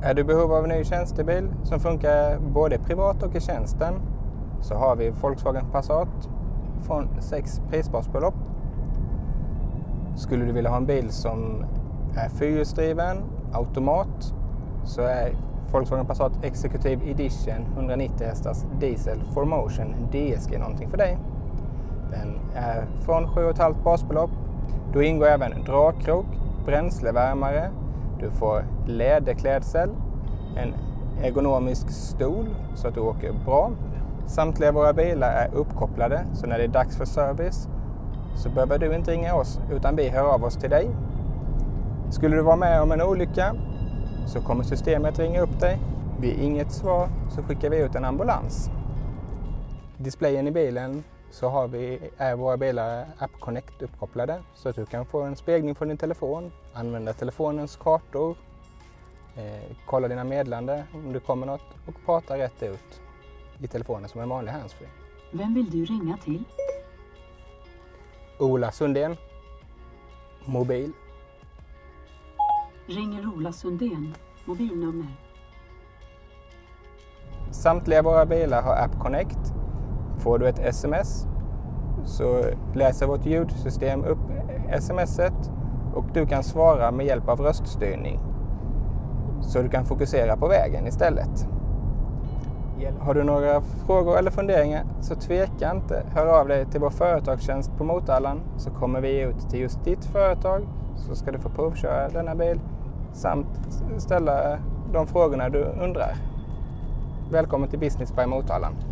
Är du i behov av en ny tjänstebil som funkar både privat och i tjänsten, så har vi Volkswagen Passat från 6 prisbasbelopp. Skulle du vilja ha en bil som är fyrhjulsdriven, automat, så är Volkswagen Passat Executive Edition 190 hästars diesel 4Motion DSG någonting för dig. Den är från 7,5 basbelopp. Då ingår även dragkrok, bränslevärmare, du får läderklädsel, en ergonomisk stol så att du åker bra. Samtliga våra bilar är uppkopplade, så när det är dags för service så behöver du inte ringa oss utan vi hör av oss till dig. Skulle du vara med om en olycka så kommer systemet ringa upp dig. Vid inget svar så skickar vi ut en ambulans. Displayen i bilen så är våra bilar App Connect uppkopplade så att du kan få en spegling från din telefon, använda telefonens kartor, kolla dina meddelanden om det kommer något och prata rätt ut i telefonen som en vanlig handsfree. Vem vill du ringa till? Ola Sundén. Mobil. Ringer Ola Sundén. Mobilnummer. Samtliga våra bilar har App Connect. Får du ett sms så läser vårt ljudsystem upp smset och du kan svara med hjälp av röststyrning. Så du kan fokusera på vägen istället. Har du några frågor eller funderingar så tveka inte. Hör av dig till vår företagstjänst på Motallan så kommer vi ut till just ditt företag så ska du få provköra denna bil samt ställa de frågorna du undrar. Välkommen till Business by Motallan.